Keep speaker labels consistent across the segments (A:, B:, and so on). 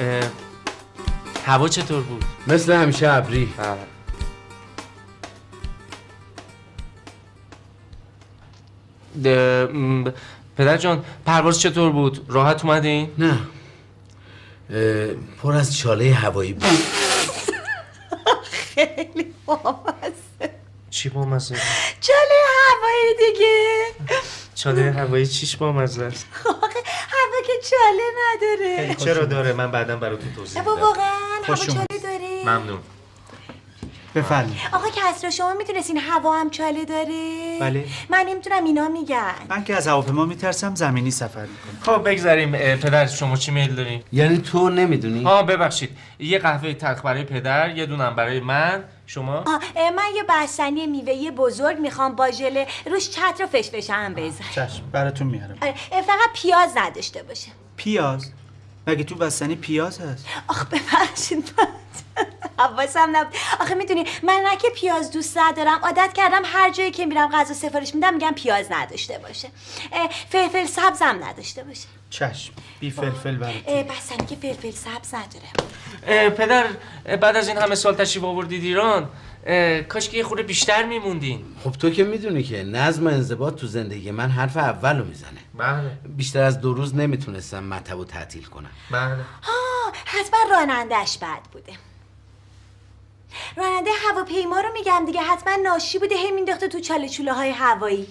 A: هوا چطور بود؟
B: مثل همیشه ابری.
A: پدر جان پرواز چطور بود؟ راحت اومدین؟
B: نه پر از چاله هوایی بود.
C: خیلی بامزه.
A: چی بامزه؟
C: چاله هوایی دیگه.
A: چاله هوایی چیش بامزه است؟
C: هوا که چاله نداره.
A: چرا داره؟ من بعداً براتون توضیح میدم.
C: واقعا هوا چاله داره؟
A: ممنون.
D: بفرمایید.
C: آقا کسرا شما میدونستین هوا هم چاله داره؟
D: بله.
C: من نمیتونم اینا میگن.
D: من که از هواپیما میترسم زمینی سفر میکنم.
A: خب بگذاریم. پدر شما چی میل دارین؟
B: یعنی تو نمیدونی؟
A: ببخشید یه قهوه تلخ برای پدر، یه دونم برای من. شما؟
C: من یه بستنی میوه بزرگ میخوام با ژله روش چتر و فشفشم بذار.
D: چشم براتون میارم.
C: فقط پیاز نداشته باشه.
D: پیاز؟ مگه تو بستنی پیاز هست؟
C: آخ ببخشید حواسم نبود. آخه میدونی من نه که پیاز دوست ندارم، عادت کردم هر جایی که میرم غذا سفارش میدم میگم پیاز نداشته باشه. فلفل سبزم نداشته باشه.
D: چشم بی فلفل براتون.
C: بستنی که فلفل سبز نداره.
A: پدر بعد از این همه سال تشریف آوردید ایران، کاش که یه خورده بیشتر میموندین.
B: خب تو که میدونی که نظم و انضباط تو زندگی من حرف اولو میزنه.
A: بله.
B: بیشتر از 2 روز نمیتونستم مطبو تعطیل کنم.
A: بله.
C: حتما رانندهش بد بوده. راننده هواپیما رو میگم دیگه، حتما ناشی بوده، هی مینداخته تو چاله چوله های هوایی.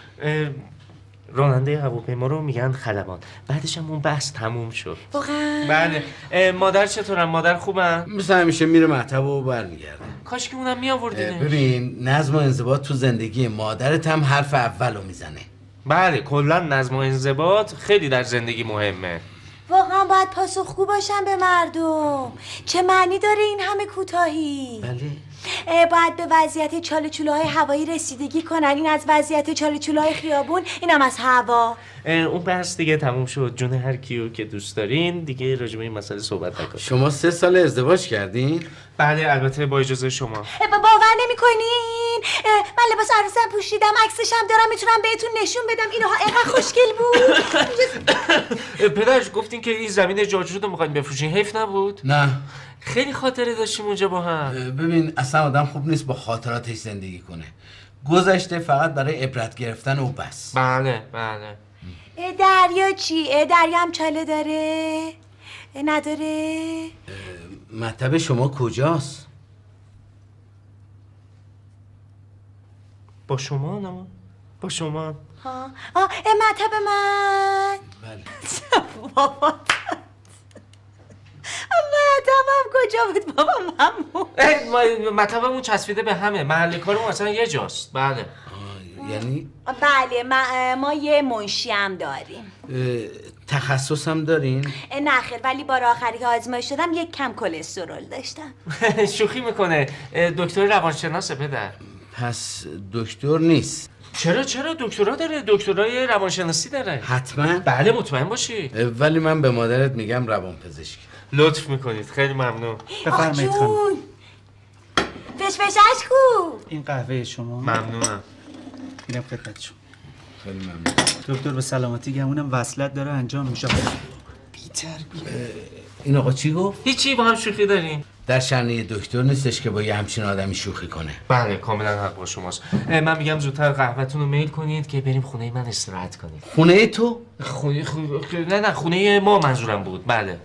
A: راننده هواپیما رو میگن خلبان. بعدش هم اون بحث تموم شد.
C: واقعا؟
A: بله. مادر چطورن؟ مادر خوبن؟
B: مثل همیشه میره مطب و برمیگرده.
A: کاش که اونم میآوردینش.
B: ببین نظم و انضباط تو زندگی مادرت هم حرف اولو میزنه.
A: بله کلا نظم و انضباط خیلی در زندگی مهمه.
C: واقعا باید پاسخگو باشن به مردم. چه معنی داره این همه کوتاهی؟
B: بله.
C: باید به وضعیت چاله چوله های هوایی رسیدگی کنن. این از وضعیت چاله چوله های خیابون، اینم از هوا.
A: اون بحث دیگه تموم شد. جون هر کیو که دوست دارین دیگه راجع به این مسئله صحبت نکنید.
B: شما 3 سال ازدواج کردین؟
A: بله البته با اجازه شما.
C: باور نمی‌کنین؟ من لباس عروسم پوشیدم، عکسش هم دارم، میتونم بهتون نشون بدم. اینها اینقدر خوشگل بود.
A: پدرش گفتین که این زمین جاجور رو می‌خواید بفروشین، حیف نبود؟
B: نه.
A: خیلی خاطره داشتیم اونجا با هم.
B: ببین اصلا آدم خوب نیست با خاطراتش زندگی کنه. گذشته فقط برای عبرت گرفتن و بس.
A: بله بله.
C: دریا چی؟ دریا هم چاله داره؟ نداره؟
B: مطب شما کجاست؟
A: با شما نه؟ با شما.
C: مطب من.
B: بله.
C: بابا مطبم کجا بود بابا ممنون؟
A: مطبمون چسبیده به همه. محل کارمون اصلا یه جاست. بله.
B: یعنی؟
C: بله ما یه منشی هم داریم.
B: تخصص هم دارین؟
C: نه خیر، ولی بار آخری که آزمایش شدم یک کم کلسترول داشتم.
A: شوخی میکنه. دکتر روانشناسه پدر.
B: پس دکتر نیست.
A: چرا دکترا داره، دکترای روانشناسی داره.
B: حتما؟
A: بله مطمئن باشی.
B: ولی من به مادرت میگم روانپزشک.
A: لطف میکنید خیلی ممنون.
D: بفرمایید خانم.
C: فشفشش کو؟
D: این قهوه شما.
A: ممنونم.
D: میرم خدمت شما.
B: خیلی ممنون.
D: دکتر به سلامتی گمونم وصلت داره انجام میشه.
B: این آقا چی گفت؟
A: هیچی، با هم شوخی داریم.
B: در شأن یه دکتر نیستش که با یه همچین آدمی شوخی کنه.
A: بله کاملا حق با شماست. من میگم زودتر قهوه‌تون رو میل کنید که بریم خونه من استراحت کنید.
B: خونه تو؟
A: نه خونه ما منظورم بود. بله.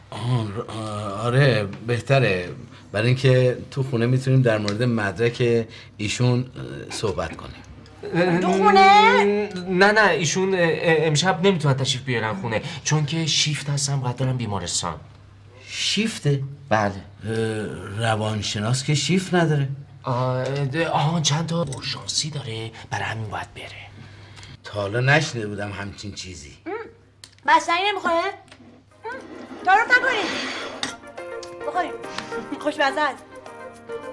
B: آره بهتره، برای اینکه تو خونه میتونیم در مورد مدرک ایشون صحبت کنیم.
C: تو خونه؟
A: نه ایشون امشب نمیتونن تشریف بیارن خونه چون که شیفت هستم، باید برم بیمارستان.
B: شیفته؟
A: بله.
B: روانشناس که شیفت نداره.
A: چند تا اورژانسی داره، برای همین باید بره.
B: تا حالا نشنیده بودم همچین چیزی.
C: بستنی نمیخوره؟ تعارف نکنید. بخوریم. خوشمزه است.